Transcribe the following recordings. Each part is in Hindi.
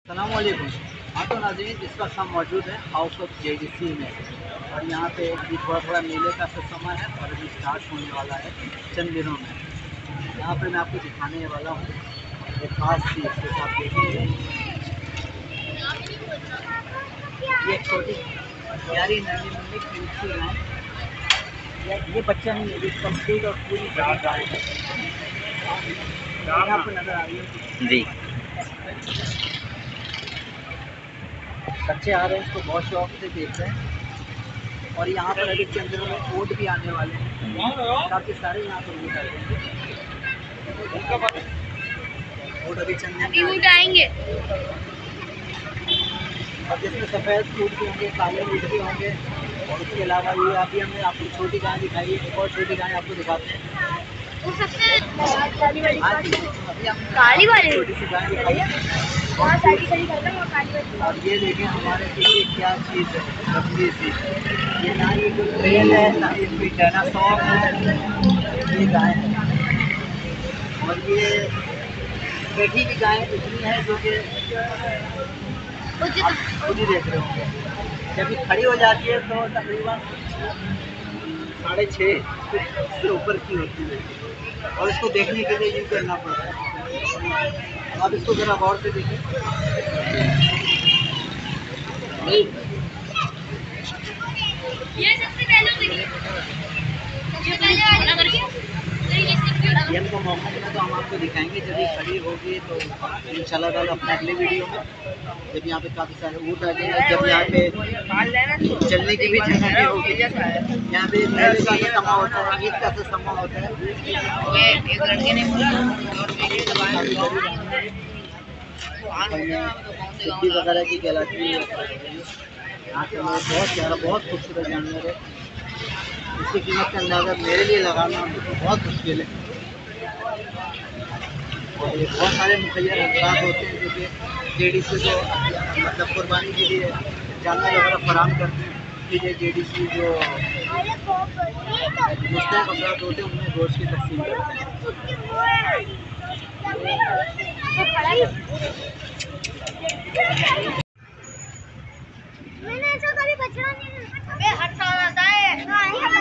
अस्सलाम वालेकुम। हाँ तो नाज़रीन, इस वक्त हम मौजूद हैं हाउस ऑफ जेडीसी में और यहाँ पे अभी थोड़ा थोड़ा मेले का सब समय है और अभी स्टार्ट होने वाला है चंद दिनों में। यहाँ पर मैं आपको दिखाने वाला हूँ एक खास चीज़ जैसे आप देखेंगे। ये एक छोटी प्यारी नन्ही मुन्नी क्यूट गाय, ये बच्चा नहीं है, ये कंप्लीट और पूरी बड़ी गाय है। आपको नज़र आ रही है जी, बच्चे आ रहे हैं, इसको बहुत शौक से देख रहे हैं। और यहाँ पर अभी चंद दिनों में ऊँट भी आने वाले हैं, काफ़ी सारे यहाँ पर ऊँट आएंगे। ऊँट अभी चंद दिन में आएंगे और जिसमें सफ़ेद ऊँट भी होंगे, काले ऊँट भी होंगे। और उसके अलावा ये अभी हमने आपको छोटी गाय दिखाई है, एक और छोटी गाय आपको दिखाते हैं। वो सबसे काली वाली छोटी सी गाय दिखाई है। और ये देखें हमारे पीछे क्या चीज़ है, लंबी सी। ये ना ये कोई ट्रेन है, ना ये कोई डायनासोर है, ये गाय है। और ये बैठी भी गाय इतनी है जो कि आप खुद ही देख रहे होंगे। जब ये खड़ी हो जाती है तो तकरीबन 6.5 से ऊपर की होती है और इसको देखने के लिए यूँ करना पड़ता है। आप इसको ज़रा गौर से देखिए। ये सबसे पहले देखिए, सबसे पहले वाली ये हमको मौका मिला तो हम आपको दिखाएंगे जब ये खड़ी होगी तो इंशाल्लाह ताला अपने अगले वीडियो में। जब यहाँ पे काफ़ी सारे ऊँट आ जाएंगे, जब यहाँ पे चलने की भी जगह भी होगी, यहाँ पे मेले का तो समा होता है, ईद का तो समा होता है। ये एक लड़के ने बोला सिद्धि वगैरह की कहलाती है। यहाँ पे बहुत प्यारा, बहुत खूबसूरत जानवर है। इसकी कीमत का अंदाज़ा मेरे लिए लगाना बहुत मुश्किल है। और ये बहुत सारे मुखैर हजरात होते हैं जो कि जेडीसी को मतलब कुर्बानी के लिए जानवर वगैरह फराहम करते हैं। फिर ये जेडीसी जो मुस्तैक अफराद होते हैं उन्हें गोश्त की तकसीम करते हैं। मैंने ऐसा कभी बचड़ा नहीं, हर साल आता है।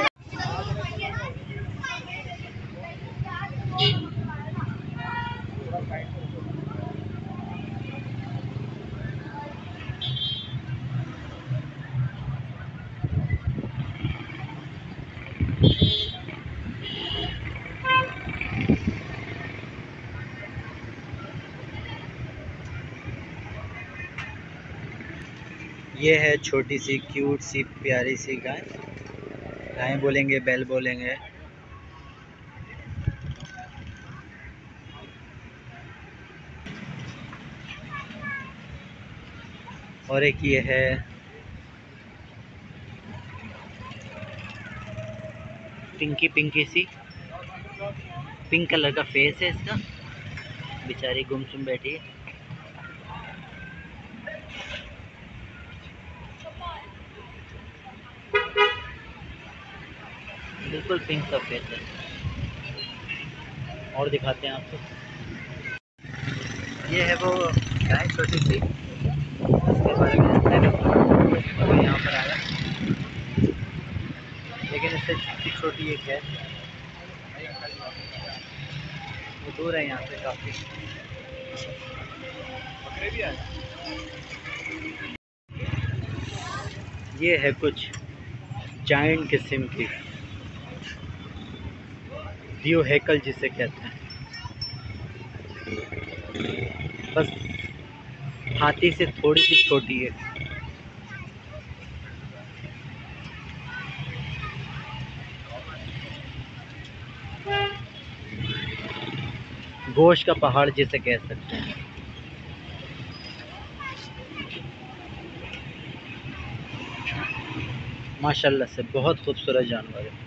ये है छोटी सी क्यूट सी प्यारी सी गाय। गाय बोलेंगे, बैल बोलेंगे। और एक ये है पिंकी पिंकी सी, पिंक कलर का फेस है इसका, बेचारी गुमसुम बैठी है। बिल्कुल पिंक का फेस है। और दिखाते हैं आपको, ये है वो गाय छोटी सी, इसके बारे में वो यहाँ पर आया, लेकिन इससे छोटी एक है, वो दूर है यहाँ से काफ़ी। ये है कुछ जायंट किस्म की दियो हैकल जिसे कहते हैं, बस हाथी से थोड़ी सी छोटी है। गोश्त का पहाड़ जिसे कह सकते हैं। माशाल्लाह से बहुत खूबसूरत जानवर है।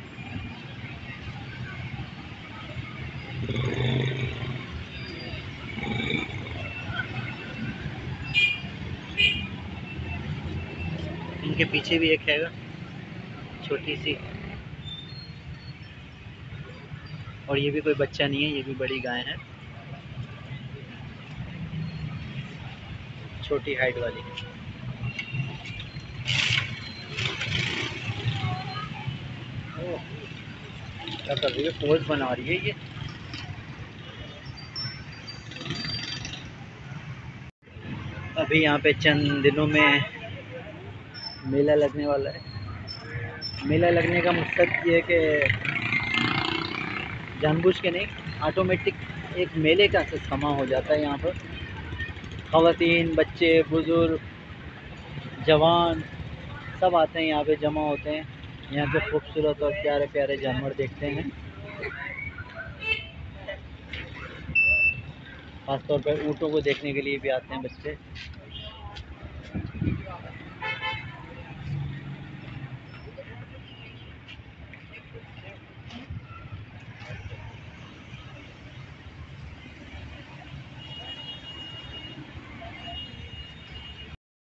इनके पीछे भी एक है छोटी सी, और ये भी कोई बच्चा नहीं है, ये भी बड़ी गाय है। छोटी हाइट वाली। क्या कर रही है, पोज बना रही है ये। अभी यहाँ पे चंद दिनों में मेला लगने वाला है। मेला लगने का मकसद ये है कि जानबूझ के नहीं, ऑटोमेटिक एक मेले का समा हो जाता है यहाँ पर। ख़वातीन, बच्चे, बुज़ुर्ग, जवान सब आते हैं यहाँ पे, जमा होते हैं। यहाँ के खूबसूरत और प्यारे प्यारे जानवर देखते हैं। ख़ासतौर पर ऊँटों को देखने के लिए भी आते हैं बच्चे।